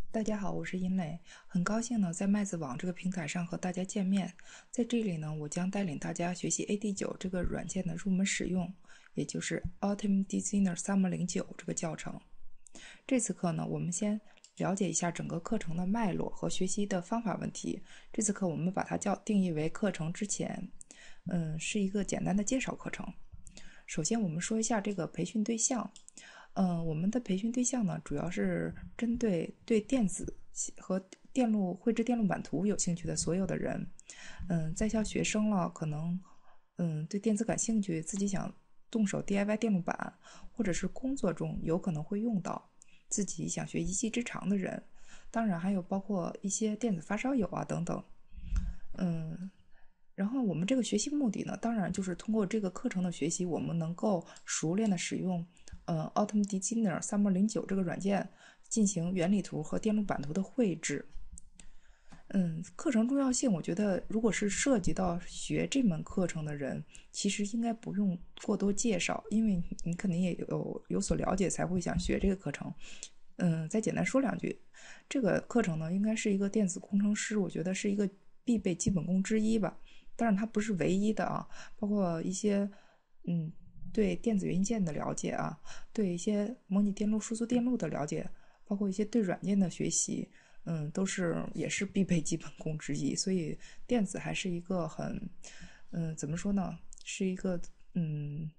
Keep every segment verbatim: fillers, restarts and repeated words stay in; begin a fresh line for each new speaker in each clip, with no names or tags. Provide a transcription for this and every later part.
大家好，我是殷磊，很高兴呢在麦子网这个平台上和大家见面。在这里呢，我将带领大家学习 A D 九这个软件的入门使用，也就是 Ultimate Designer 三零九这个教程。这次课呢，我们先了解一下整个课程的脉络和学习的方法问题。这次课我们把它叫定义为课程之前，嗯，是一个简单的介绍课程。首先，我们说一下这个培训对象。嗯，我们的培训对象呢，主要是针对对电子和电路绘制电路板图有兴趣的所有的人。嗯，在校学生了，可能嗯对电子感兴趣，自己想动手 D I Y 电路板，或者是工作中有可能会用到，自己想学一技之长的人。当然还有包括一些电子发烧友啊等等。嗯，然后我们这个学习目的呢，当然就是通过这个课程的学习，我们能够熟练的使用呃 Ultimate Designer 三零九这个软件进行原理图和电路板图的绘制。嗯，课程重要性，我觉得如果是涉及到学这门课程的人，其实应该不用过多介绍，因为你肯定也有有所了解才会想学这个课程。嗯，再简单说两句，这个课程呢，应该是一个电子工程师，我觉得是一个必备基本功之一吧。当然它不是唯一的啊，包括一些嗯对电子元件的了解啊，对一些模拟电路、数字电路的了解，包括一些对软件的学习，嗯，都是也是必备基本功之一。所以电子还是一个很，嗯，怎么说呢，是一个嗯，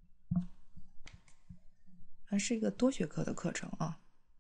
还是一个多学科的课程啊。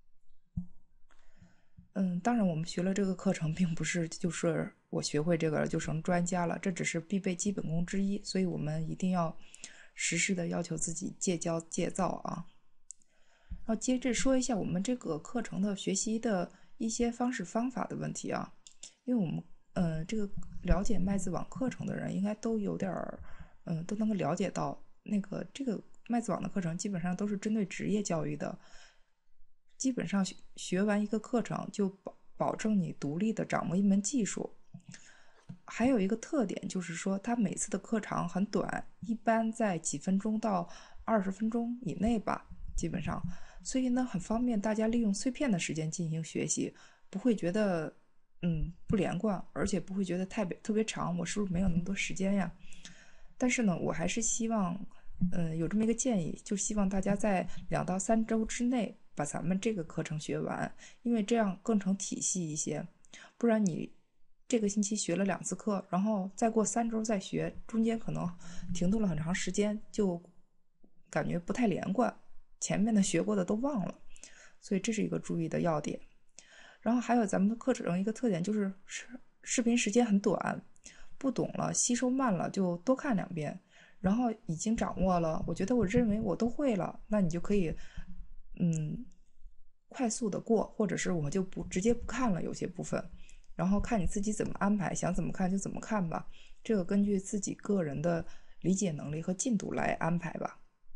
嗯，当然，我们学了这个课程，并不是就是我学会这个了就成专家了，这只是必备基本功之一，所以我们一定要实时的要求自己戒骄戒躁啊。然后接着说一下我们这个课程的学习的一些方式方法的问题啊，因为我们呃这个了解麦子网课程的人应该都有点儿，嗯、呃，都能够了解到那个这个麦子网的课程基本上都是针对职业教育的。基本上学完一个课程就保保证你独立的掌握一门技术。还有一个特点就是说，它每次的课程很短，一般在几分钟到二十分钟以内吧，基本上，所以呢，很方便大家利用碎片的时间进行学习，不会觉得嗯不连贯，而且不会觉得太特别长，我是不是没有那么多时间呀？但是呢，我还是希望，嗯，有这么一个建议，就希望大家在两到三周之内把咱们这个课程学完，因为这样更成体系一些。不然你这个星期学了两次课，然后再过三周再学，中间可能停顿了很长时间，就感觉不太连贯，前面的学过的都忘了，所以这是一个注意的要点。然后还有咱们的课程一个特点就是视视频时间很短，不懂了吸收慢了就多看两遍，然后已经掌握了，我觉得我认为我都会了，那你就可以嗯快速的过，或者是我就不直接不看了有些部分，然后看你自己怎么安排，想怎么看就怎么看吧，这个根据自己个人的理解能力和进度来安排吧。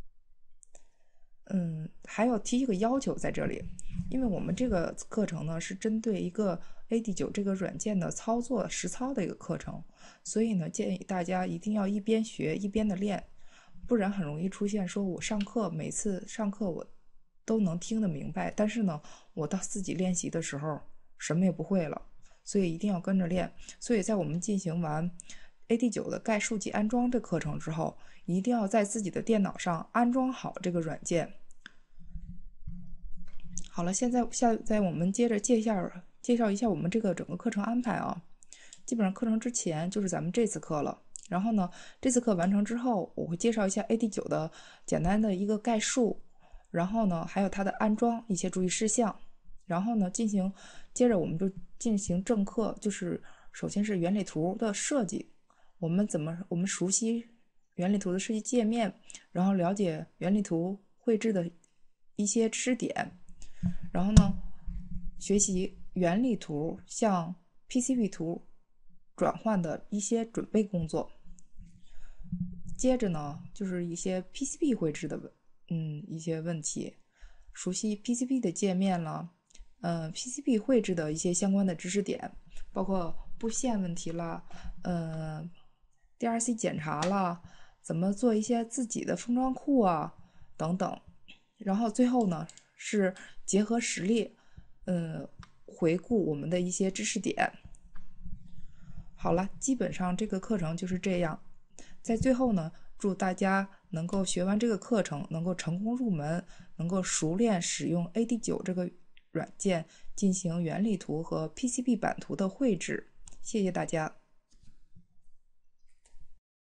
嗯，还要提一个要求在这里，因为我们这个课程呢是针对一个 A D 九这个软件的操作实操的一个课程，所以呢建议大家一定要一边学一边的练，不然很容易出现说我上课每次上课我都能听得明白，但是呢我到自己练习的时候什么也不会了，所以一定要跟着练。所以在我们进行完 A D 九的概述及安装这课程之后，一定要在自己的电脑上安装好这个软件。好了，现在下在我们接着介绍介绍一下我们这个整个课程安排啊。基本上课程之前就是咱们这次课了，然后呢，这次课完成之后，我会介绍一下 A D 九的简单的一个概述，然后呢，还有它的安装一些注意事项，然后呢，进行接着我们就进行正课，就是首先是原理图的设计，我们怎么我们熟悉原理图的设计界面，然后了解原理图绘制的一些知识点，然后呢，学习原理图向 P C B 图转换的一些准备工作。接着呢，就是一些 P C B 绘制的嗯一些问题，熟悉 P C B 的界面了，呃 P C B 绘制的一些相关的知识点，包括布线问题啦，呃 D R C 检查啦，怎么做一些自己的封装库啊等等。然后最后呢是结合实例，呃回顾我们的一些知识点。好了，基本上这个课程就是这样。在最后呢，祝大家能够学完这个课程，能够成功入门，能够熟练使用 A D 九 这个软件进行原理图和 P C B 版图的绘制。谢谢大家。